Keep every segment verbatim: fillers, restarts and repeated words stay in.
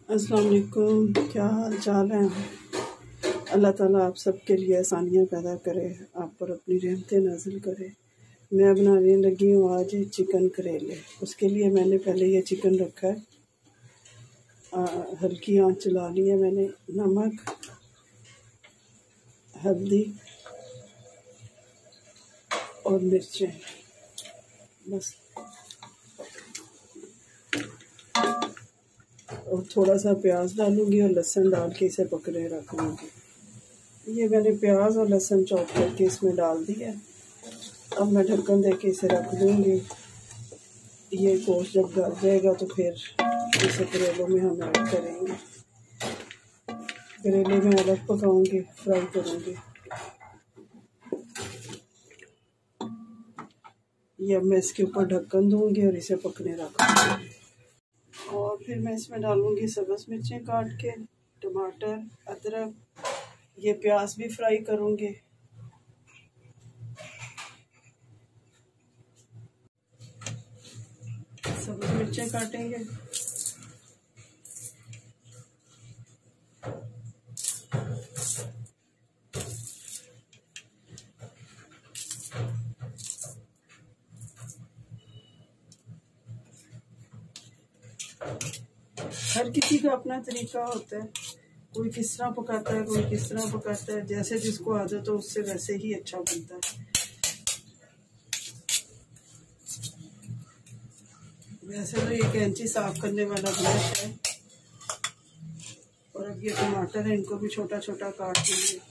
अस्सलाम वालेकुम, क्या हाल चाल है। अल्लाह ताला आप सबके लिए आसानियाँ पैदा करे, आप पर अपनी रहमतें नाजिल करे। मैं बनाने लगी हूँ आज चिकन करेले। उसके लिए मैंने पहले ये चिकन रखा है, आ, हल्की आंच चला ली है मैंने। नमक, हल्दी और मिर्चें, बस, और थोड़ा सा प्याज डालूंगी और लहसुन डाल के इसे पकड़े रख लूँगी। ये मैंने प्याज और लहसुन चॉप करके इसमें डाल दिया। अब मैं ढक्कन दे के इसे रख दूँगी। ये गोश्त जब गल जाएगा तो फिर इसे करेलों में हम ऐड करेंगे। करेले में अलग पकाऊंगी, फ्राई करूँगी। ये अब मैं इसके ऊपर ढक्कन दूँगी और इसे पकने रखूँगी। और फिर मैं इसमें डालूँगी सब्ज़ मिर्चें काट के, टमाटर, अदरक, ये प्याज भी फ्राई करूँगी। सब्ज़ मिर्चें काटेंगे, हर किसी का अपना तरीका होता है। कोई किस तरह पकाता है, कोई किस तरह पकाता है। जैसे जिसको आदत हो उससे वैसे ही अच्छा बनता है। वैसे तो ये कैंची साफ करने वाला ब्रश है। और अब ये टमाटर है, इनको भी छोटा छोटा काट लेंगे।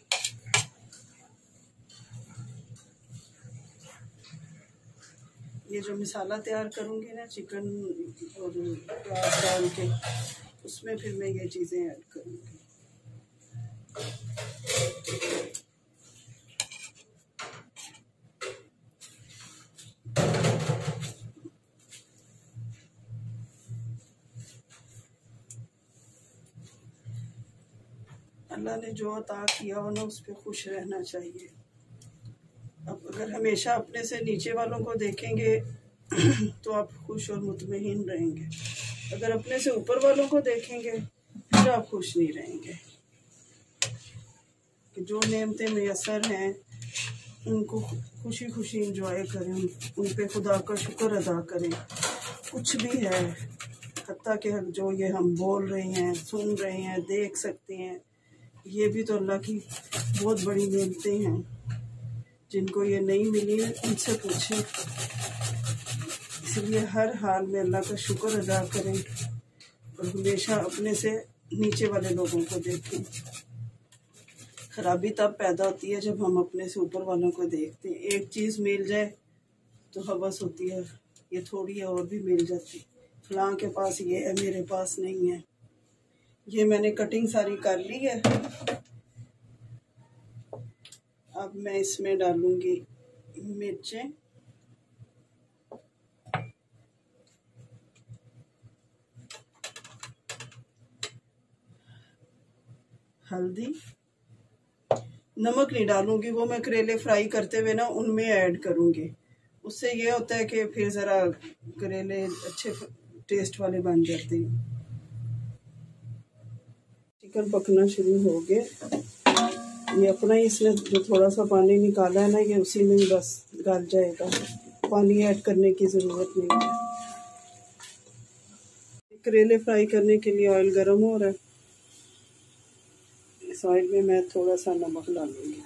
ये जो मसाला तैयार करूँगी ना चिकन और प्याज डाल के, उसमें फिर मैं ये चीज़ें ऐड करूँगी। अल्लाह ने जो अता किया हो ना उस पर खुश रहना चाहिए। अब अगर हमेशा अपने से नीचे वालों को देखेंगे तो आप खुश और मुतमईन रहेंगे। अगर अपने से ऊपर वालों को देखेंगे फिर आप खुश नहीं रहेंगे। कि जो नेमतें मैसर हैं उनको खुशी खुशी इंजॉय करें, उन पे खुदा का शुक्र अदा करें। कुछ भी है, हत्ता कि जो ये हम बोल रहे हैं, सुन रहे हैं, देख सकते हैं, ये भी तो अल्लाह की बहुत बड़ी नेमतें हैं। जिनको ये नहीं मिली उनसे पूछें। इसलिए हर हाल में अल्लाह का शुक्र अदा करें और हमेशा अपने से नीचे वाले लोगों को देखें। खराबी तब पैदा होती है जब हम अपने से ऊपर वालों को देखते हैं। एक चीज़ मिल जाए तो हवस होती है, ये थोड़ी है और भी मिल जाती। फलां के पास ये है, मेरे पास नहीं है। ये मैंने कटिंग सारी कर ली है। अब मैं इसमें डालूंगी मिर्चें, हल्दी, नमक नहीं डालूंगी, वो मैं करेले फ्राई करते हुए ना उनमें ऐड करूंगी। उससे ये होता है कि फिर ज़रा करेले अच्छे टेस्ट वाले बन जाते हैं। चिकन पकना शुरू हो गया। ये अपना ही इसने जो थोड़ा सा पानी निकाला है ना, ये उसी में ही बस गल जाएगा। पानी ऐड करने की ज़रूरत नहीं है। करेले फ्राई करने के लिए ऑयल गर्म हो रहा है। इस ऑयल में मैं थोड़ा सा नमक डालूंगी।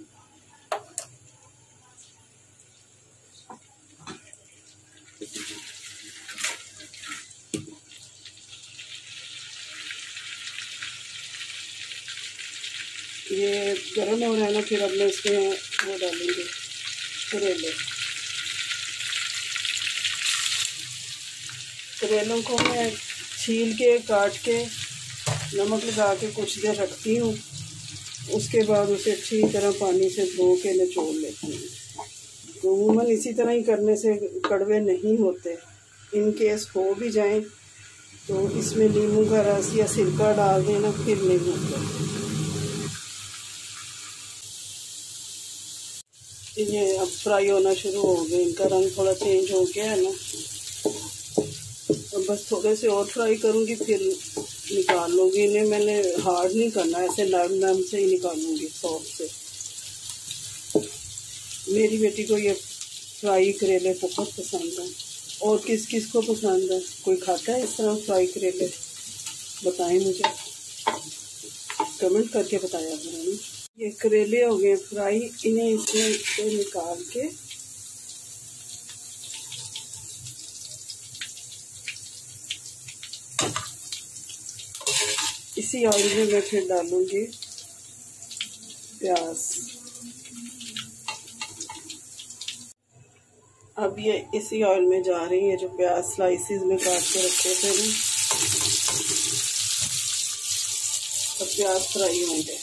ये गर्म हो रहा है ना, फिर अब मैं इसमें वो डालूंगी करेले। करेलों को मैं छील के काट के नमक लगा के कुछ देर रखती हूँ। उसके बाद उसे अच्छी तरह पानी से धो के निचोड़ लेती हूँ। तो अमूमन इसी तरह ही करने से कड़वे नहीं होते। इन केस हो भी जाएं तो इसमें नींबू का रस या सिरका डाल देना, फिर नहीं होता। ये अब फ्राई होना शुरू हो गए, इनका रंग थोड़ा चेंज हो गया है ना। अब बस थोड़े से और फ्राई करूँगी, फिर निकाल लूँगी इन्हें। मैंने हार्ड नहीं करना, ऐसे नरम नरम से ही निकालूँगी, सॉफ्ट से। मेरी बेटी को ये फ्राई करेले बहुत पसंद है। और किस किस को पसंद है? कोई खाता है इस तरह फ्राई करेले? बताएं मुझे, कमेंट करके बताया करें। ये करेले हो गए फ्राई, इन्हें इसमें से निकाल के इसी ऑयल में मैं फिर डालूंगी प्याज। अब ये इसी ऑयल में जा रही है जो प्याज स्लाइसिस में काट के रखे थे ना, अब प्याज फ्राई होंगे।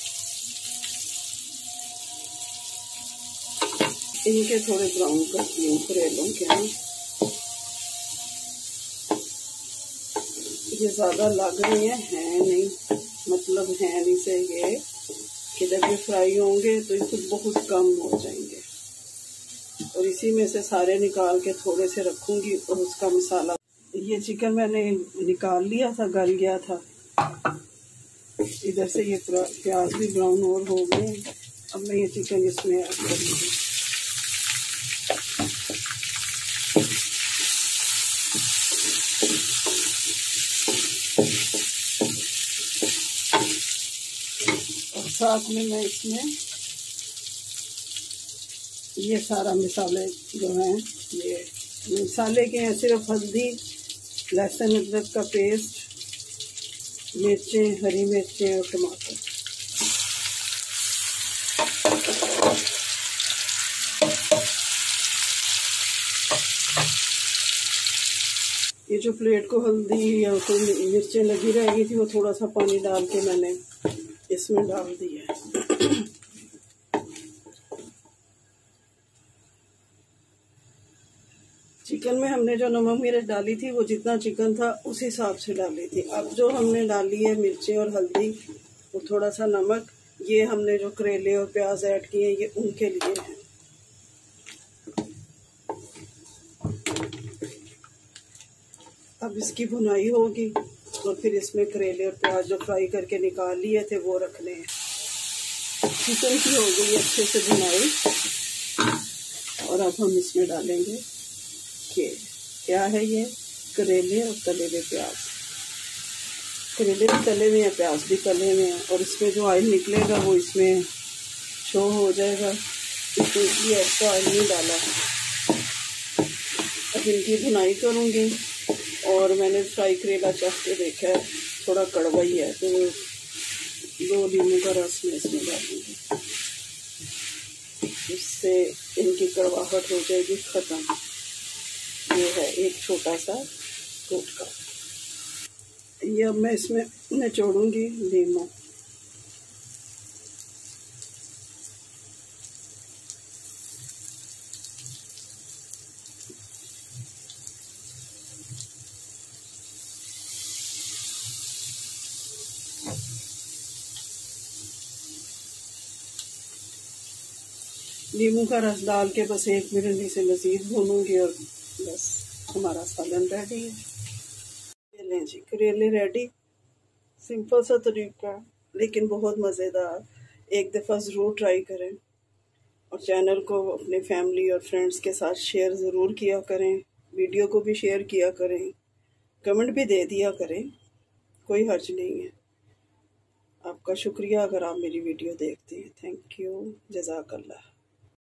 इनके थोड़े ब्राउन करती हूँ करेलों के ना। ये ज़्यादा लग रही है, है नहीं, मतलब है नहीं से ये कि जब ये फ्राई होंगे तो इससे बहुत कम हो जाएंगे। और इसी में से सारे निकाल के थोड़े से रखूंगी और उसका मसाला। ये चिकन मैंने निकाल लिया था, गल गया था। इधर से ये प्याज भी ब्राउन और हो गए। अब मैं ये चिकन इसमें ऐड करूँगी। और साथ में मैं इसमें ये सारा मसाले जो हैं, ये मसाले के हैं सिर्फ हल्दी, लहसुन अदरक का पेस्ट, मिर्चें, हरी मिर्चें और टमाटर। ये जो प्लेट को हल्दी या कोई मिर्चें लगी रहेगी थी, वो थोड़ा सा पानी डाल के मैंने इसमें डाल दिया है। चिकन में हमने जो नमक मिर्च डाली थी वो जितना चिकन था उस हिसाब से डाली थी। अब जो हमने डाली है मिर्चें और हल्दी और थोड़ा सा नमक, ये हमने जो करेले और प्याज ऐड किए ये उनके लिए हैं। अब इसकी भुनाई होगी और फिर इसमें करेले और प्याज जो फ्राई करके निकाल लिए थे वो रखने हैं। चिकन की हो गई अच्छे से भुनाई और अब हम इसमें डालेंगे कि क्या है, ये करेले और तले हुए प्याज। करेले भी तले हुए हैं, प्याज भी तले हुए हैं और इसमें जो ऑयल निकलेगा वो इसमें शो हो जाएगा। इसमें इसलिए एक्स्ट्रा ऑयल नहीं डाला। अब इनकी भुनाई करूँगी और मैंने फ्राई करेला चख के देखा है, थोड़ा कड़वा ही है, तो दो नींबू का रस मैं इसमें डालूँगी। इससे इनकी कड़वाहट हो जाएगी ख़त्म। ये है एक छोटा सा टोटका। ये अब मैं इसमें निचोड़ूंगी नींबू। नींबू का रस डाल के बस एक मिनट इसे मज़ीद भूनूंगी और बस हमारा सालन रेडी है। ये लें जी, करेले रेडी। सिंपल सा तरीका लेकिन बहुत मज़ेदार। एक दफ़ा ज़रूर ट्राई करें और चैनल को अपने फैमिली और फ्रेंड्स के साथ शेयर ज़रूर किया करें। वीडियो को भी शेयर किया करें, कमेंट भी दे दिया करें, कोई हर्ज नहीं है। आपका शुक्रिया अगर आप मेरी वीडियो देखते हैं। थैंक यू, जज़ाकल्लाह।